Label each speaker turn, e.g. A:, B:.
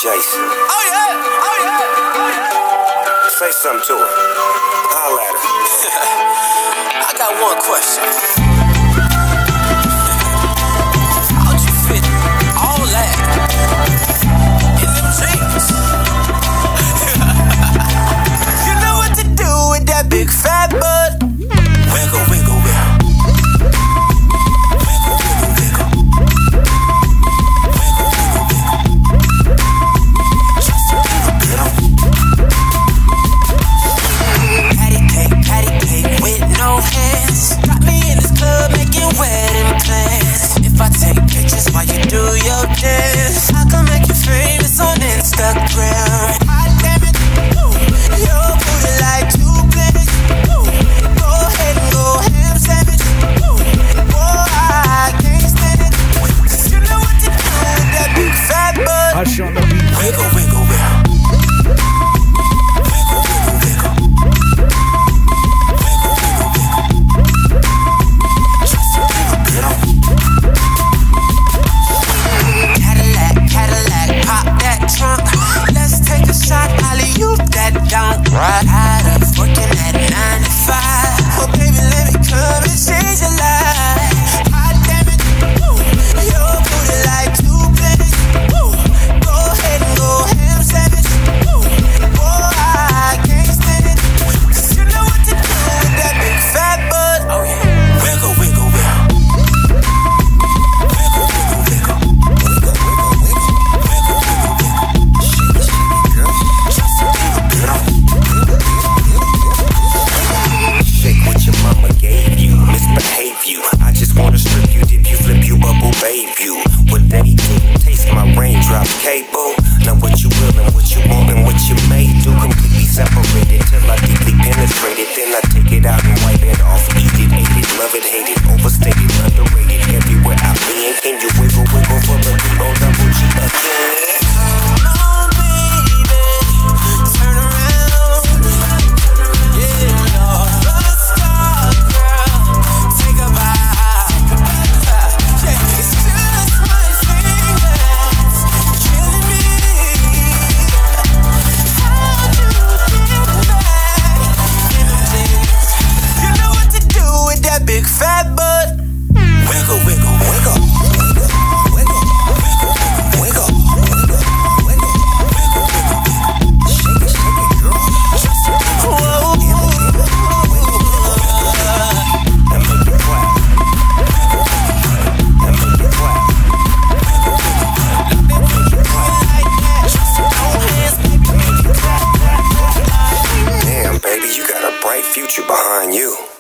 A: Jason.
B: Oh yeah, oh yeah, oh yeah.
A: Say something to her. Holla at her.
B: I got one question. How'd you fit all that in them jeans? You know what to do with that big fat butt. Wiggle, wiggle, wiggle. While you do your dance, I can make you famous on Instagram. Hot damn it, your booty like 2 planets. Go ahead and go ham sandwich. Boy, I can't stand it. You know what to do with that big fat butt. Wiggle, wiggle, wiggle. Right out of working at 9 to 5. Well, baby, let me come and change your life. Hot damn it, your booty like 2 planets. Go ahead and go ham sandwich. Boy, I can't stand it. You know what to do with that big fat butt. Oh yeah, wiggle, wiggle, wiggle. Wiggle, wiggle, wiggle. Wiggle, wiggle, wiggle. Wiggle, wiggle, wiggle. Shake it, shake it, girl. Just a little bit on.
A: Shake what your mama gave you, misbehave you. I just wanna strip you, dip you, flip you, bubble babe you. What they do, taste my raindrops cable. Now what you will and what you want and what you may do. Completely separated till I deeply penetrate it. Then I take it out and wipe it off. Eat it, ate it, love it, hate it, overstated, underrated. Everywhere I've been, can you wiggle, wiggle for the double G again?
B: Big fat butt. Wiggle, wiggle, wiggle. Wiggle, wiggle, wiggle, wiggle, wiggle, wiggle, wiggle. Shake it, girl. Whoa.
A: And make it clap. And make it clap. Damn, baby, you got a bright future behind you.